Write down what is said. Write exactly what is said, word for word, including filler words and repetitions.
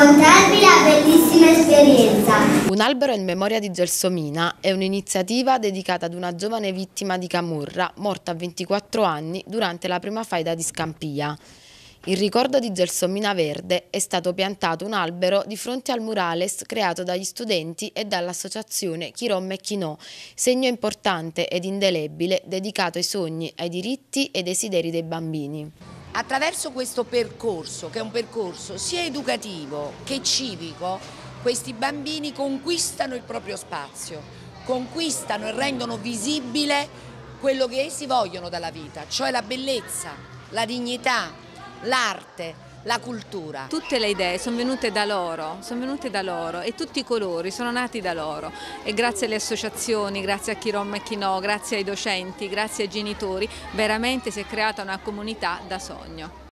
raccontarvi la bellissima esperienza. Un albero in memoria di Gelsomina è un'iniziativa dedicata ad una giovane vittima di camorra morta a ventiquattro anni durante la prima faida di Scampia. In ricordo di Gelsomina Verde è stato piantato un albero di fronte al murales creato dagli studenti e dall'associazione Chi Rom e Chi No, segno importante ed indelebile dedicato ai sogni, ai diritti e ai desideri dei bambini. Attraverso questo percorso, che è un percorso sia educativo che civico, questi bambini conquistano il proprio spazio, conquistano e rendono visibile quello che essi vogliono dalla vita, cioè la bellezza, la dignità, l'arte, la cultura. Tutte le idee sono venute da loro, sono venute da loro e tutti i colori sono nati da loro e grazie alle associazioni, grazie a Chi Rom e Chi No, grazie ai docenti, grazie ai genitori, veramente si è creata una comunità da sogno.